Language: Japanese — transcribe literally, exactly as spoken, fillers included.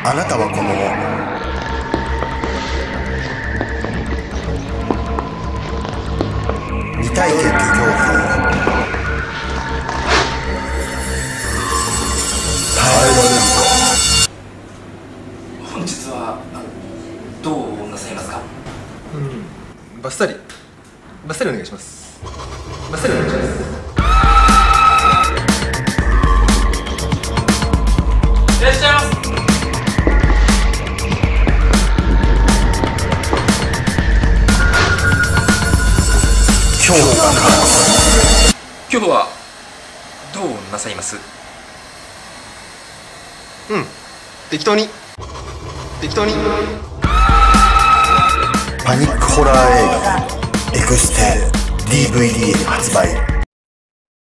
あなたはこの未体験という恐怖を耐えられるか。 本日はどうなさいますか？ うん、バッサリバッサリお願いします。バッサリお願いします。 いらっしゃいます。 今日が今日はどうなさいます？ うん、適当に適当に。 パニックホラー映画エクステ ディーブイディー 発売。